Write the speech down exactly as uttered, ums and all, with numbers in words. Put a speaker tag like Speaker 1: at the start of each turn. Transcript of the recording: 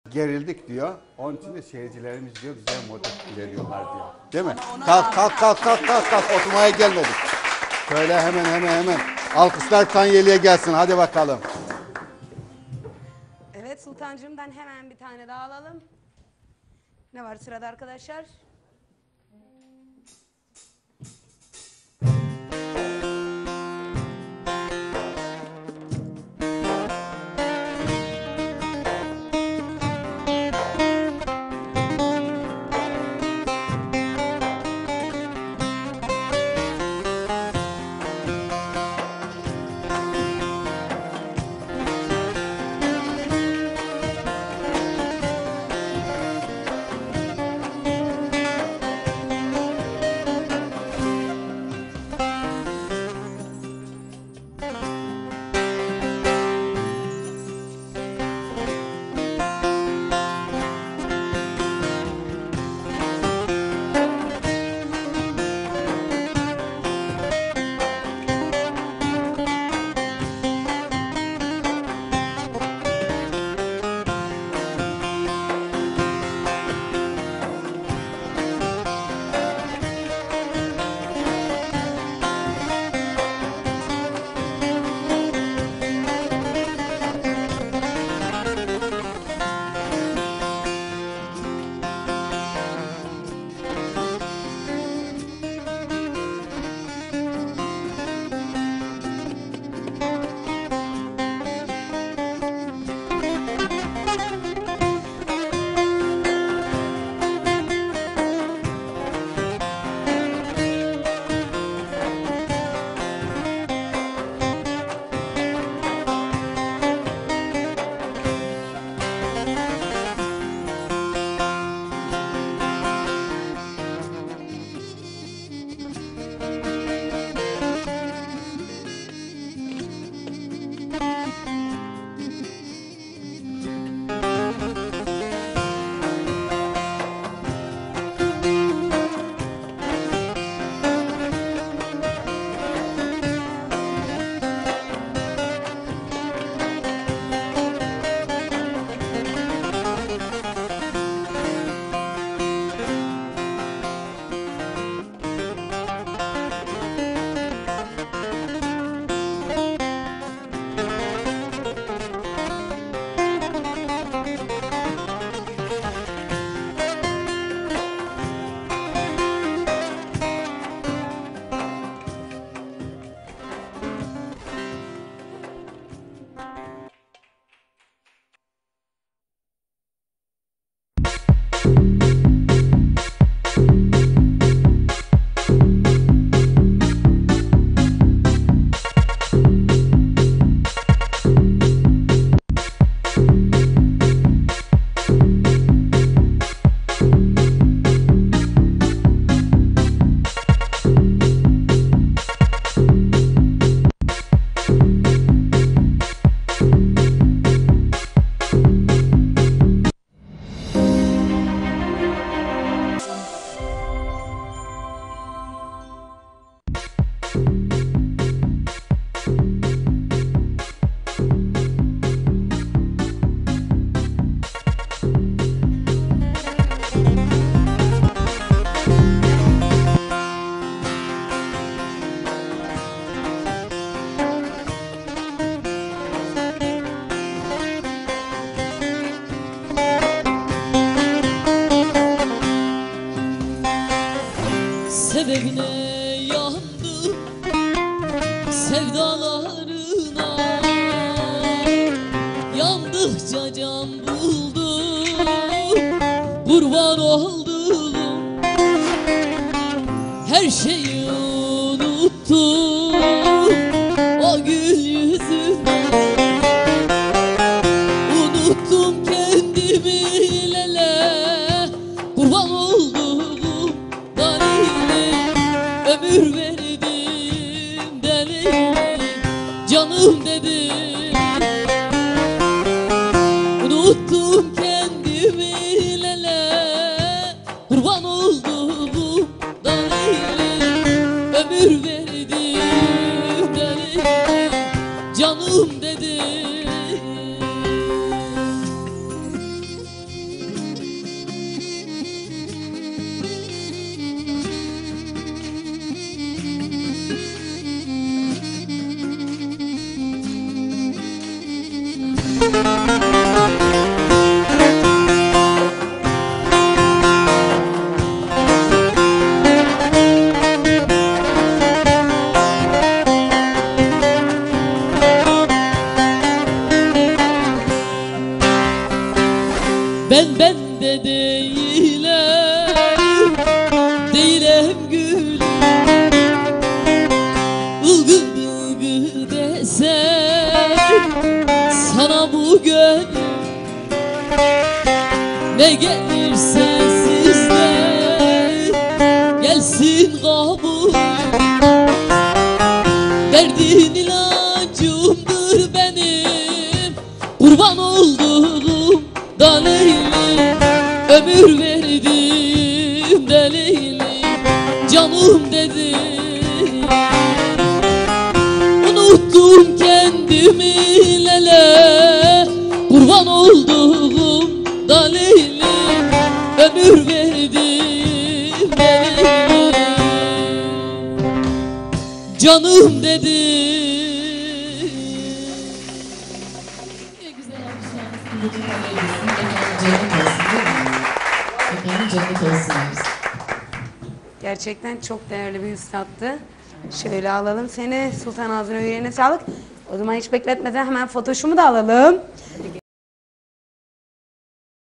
Speaker 1: Gerildik diyor. Onun için de seyircilerimiz diyor bize motive veriyorlar diyor. Değil mi? Kalk kalk kalk kalk kalk kalk oturmaya gelmedik. Şöyle hemen hemen hemen. Alkışlar Tanyeli'ye gelsin. Hadi bakalım.
Speaker 2: Evet Sultancığımdan hemen bir tane daha alalım. Ne var sırada arkadaşlar?
Speaker 3: Sebebine yandım sevdalarına, yandıkça can buldum, kurban oldum, her şeyi unuttum o gül yüzüne, unuttum kendimi lele, kurban oldum. Ömür verdim deli, canım dedim, unuttum kendimi lele, kurban oldum deli. Ben ben de değilim, değilim gülüm. Ilgı bılgı desem sana bu gönül, ne gelirse sizden gelsin kabul. Derdin ilacımdır benim, kurban olduğum da Leylim. Ömür verdim de Leylim, canım dedim. Unuttum kendimi lele, kurban olduğum da Leylim. Ömür verdim de Leylim, canım dedim. Ne güzel alkışlarınız kızımın kaleylesin. Mekanı cennet olsun değil mi? Mekanı cennet olsun hepsi.
Speaker 2: Gerçekten çok değerli bir üstattı. Şöyle alalım seni. Sultan ağzına yüreğine sağlık. O zaman hiç bekletmeden hemen fotoşumu da alalım.